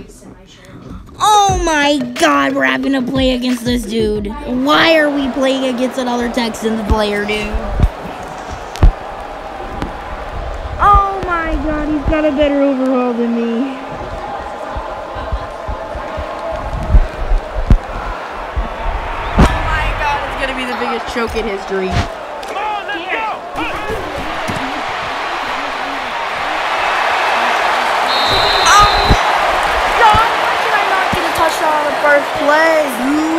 Oh my God, we're having to play against this dude. Why are we playing against another Texans player, dude? Oh my God, he's got a better overhaul than me. Oh my God, it's gonna be the biggest choke in history. Come on, let's go! Oh God, why did I not get a touchdown on the first play?